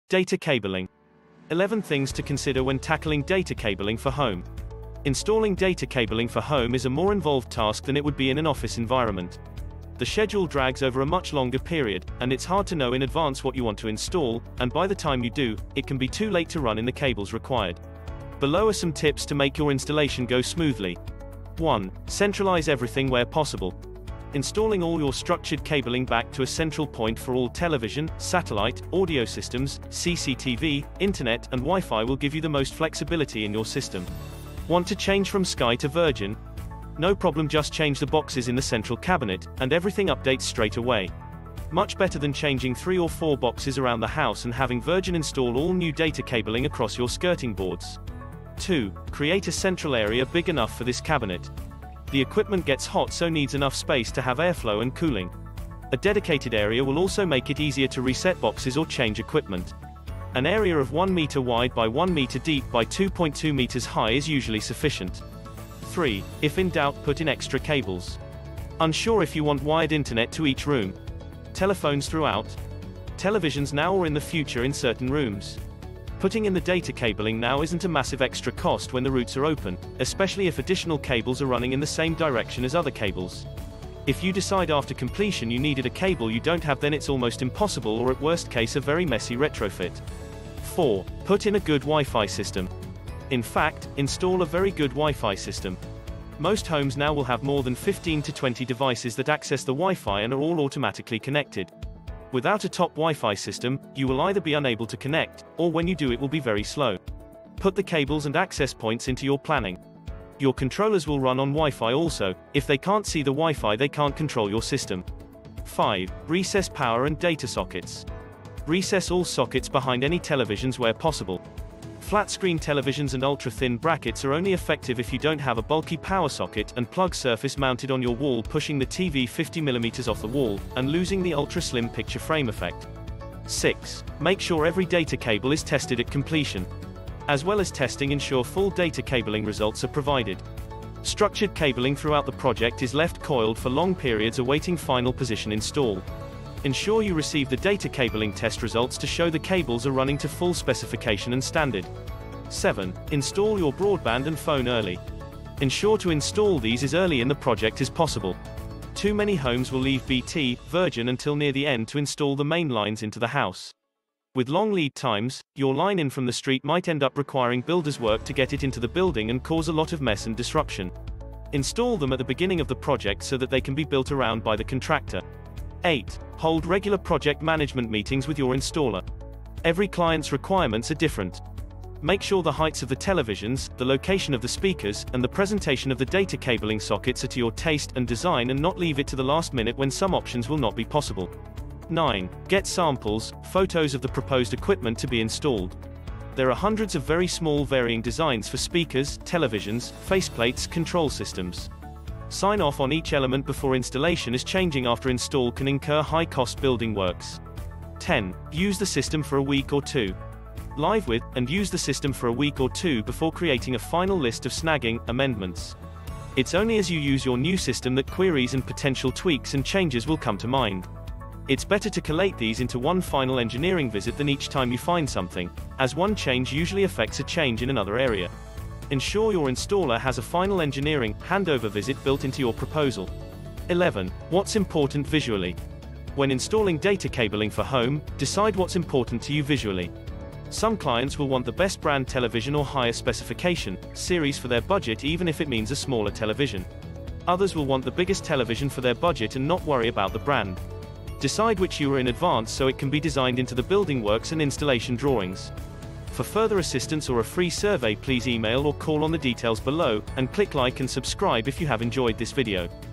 Data cabling. 11 things to consider when tackling data cabling for home. Installing data cabling for home is a more involved task than it would be in an office environment. The schedule drags over a much longer period, and it's hard to know in advance what you want to install, and by the time you do, it can be too late to run in the cables required. Below are some tips to make your installation go smoothly. 1. Centralize everything where possible. Installing all your structured cabling back to a central point for all television, satellite, audio systems, CCTV, internet, and Wi-Fi will give you the most flexibility in your system. Want to change from Sky to Virgin? No problem, just change the boxes in the central cabinet, and everything updates straight away. Much better than changing 3 or 4 boxes around the house and having Virgin install all new data cabling across your skirting boards. 2. Create a central area big enough for this cabinet. The equipment gets hot, so needs enough space to have airflow and cooling. A dedicated area will also make it easier to reset boxes or change equipment. An area of 1 meter wide by 1 meter deep by 2.2 meters high is usually sufficient. 3. If in doubt, put in extra cables. Unsure if you want wired internet to each room? Telephones throughout? Televisions now or in the future in certain rooms? Putting in the data cabling now isn't a massive extra cost when the routes are open, especially if additional cables are running in the same direction as other cables. If you decide after completion you needed a cable you don't have, then it's almost impossible, or at worst case a very messy retrofit. 4. Put in a good Wi-Fi system. In fact, install a very good Wi-Fi system. Most homes now will have more than 15 to 20 devices that access the Wi-Fi and are all automatically connected. Without a top Wi-Fi system, you will either be unable to connect, or when you do it will be very slow. Put the cables and access points into your planning. Your controllers will run on Wi-Fi also. If they can't see the Wi-Fi, they can't control your system. 5. Recess power and data sockets. Recess all sockets behind any televisions where possible. Flat-screen televisions and ultra-thin brackets are only effective if you don't have a bulky power socket and plug surface mounted on your wall, pushing the TV 50 mm off the wall, and losing the ultra-slim picture frame effect. 6. Make sure every data cable is tested at completion. As well as testing, ensure full data cabling results are provided. Structured cabling throughout the project is left coiled for long periods awaiting final position install. Ensure you receive the data cabling test results to show the cables are running to full specification and standard. 7. Install your broadband and phone early. Ensure to install these as early in the project as possible. Too many homes will leave BT, Virgin until near the end to install the main lines into the house. With long lead times, your line in from the street might end up requiring builders' work to get it into the building and cause a lot of mess and disruption. Install them at the beginning of the project so that they can be built around by the contractor. 8. Hold regular project management meetings with your installer. Every client's requirements are different. Make sure the heights of the televisions, the location of the speakers, and the presentation of the data cabling sockets are to your taste and design, and not leave it to the last minute when some options will not be possible. 9. Get samples, photos of the proposed equipment to be installed. There are hundreds of very small varying designs for speakers, televisions, faceplates, control systems. Sign off on each element before installation, as changing after install can incur high-cost building works. 10. Use the system for a week or 2. Live with, and use the system for a week or 2 before creating a final list of snagging, amendments. It's only as you use your new system that queries and potential tweaks and changes will come to mind. It's better to collate these into one final engineering visit than each time you find something, as one change usually affects a change in another area. Ensure your installer has a final engineering handover visit built into your proposal. 11. What's important visually? When installing data cabling for home, decide what's important to you visually. Some clients will want the best brand television or higher specification series for their budget, even if it means a smaller television. Others will want the biggest television for their budget and not worry about the brand. Decide which you are in advance so it can be designed into the building works and installation drawings. For further assistance or a free survey, please email or call on the details below, and click like and subscribe if you have enjoyed this video.